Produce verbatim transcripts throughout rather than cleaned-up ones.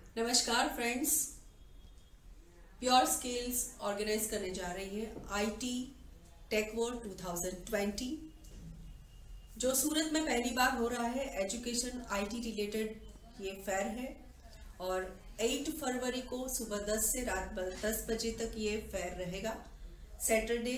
नमस्कार friends, pure skills organise करने जा रही है आईटी टेकवर दो हज़ार बीस जो सूरत में पहली बार हो रहा है। एजुकेशन आईटी रिलेटेड ये फेयर है और आठ फरवरी को सुबह दस से रात दस बजे तक ये फेयर रहेगा। सैटरडे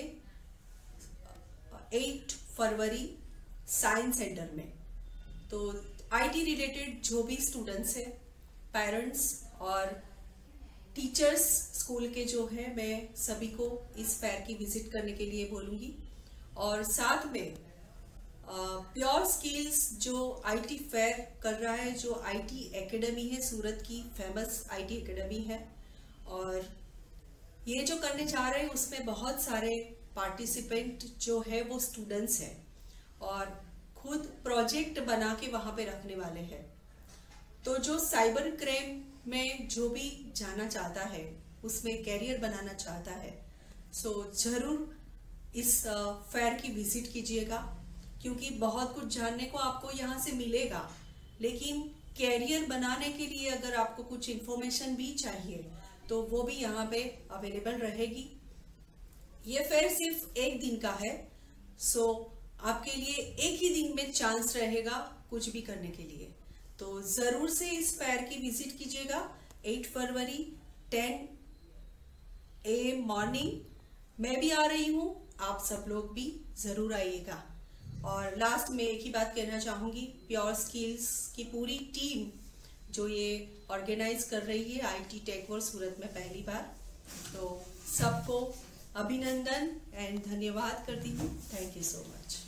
आठ फरवरी साइंस सेंटर में। तो आईटी रिलेटेड जो भी स्टूडेंट्स हैं, पेरेंट्स और टीचर्स स्कूल के जो है, मैं सभी को इस फेयर की विजिट करने के लिए बोलूँगी। और साथ में प्योर स्किल्स जो आईटी फेयर कर रहा है, जो आईटी एकेडमी है, सूरत की फेमस आईटी एकेडमी है, और ये जो करने जा रहे हैं उसमें बहुत सारे पार्टिसिपेंट जो है वो स्टूडेंट्स हैं और खुद प्रोजेक्ट बना के वहाँ पे रखने वाले हैं। तो जो साइबर क्राइम में जो भी जाना चाहता है, उसमें कैरियर बनाना चाहता है, सो ज़रूर इस फेयर की विजिट कीजिएगा, क्योंकि बहुत कुछ जानने को आपको यहाँ से मिलेगा। लेकिन कैरियर बनाने के लिए अगर आपको कुछ इन्फॉर्मेशन भी चाहिए तो वो भी यहाँ पे अवेलेबल रहेगी। ये फेयर सिर्फ एक दिन का है, सो आपके लिए एक ही दिन में चांस रहेगा कुछ भी करने के लिए। तो ज़रूर से इस फेयर की विजिट कीजिएगा। आठ फरवरी दस ए एम मॉर्निंग मैं भी आ रही हूँ, आप सब लोग भी ज़रूर आइएगा। और लास्ट में एक ही बात कहना चाहूँगी, प्योर स्किल्स की पूरी टीम जो ये ऑर्गेनाइज कर रही है आईटी टेकवर सूरत में पहली बार, तो सबको अभिनंदन एंड धन्यवाद करती हूँ। Thank you so much.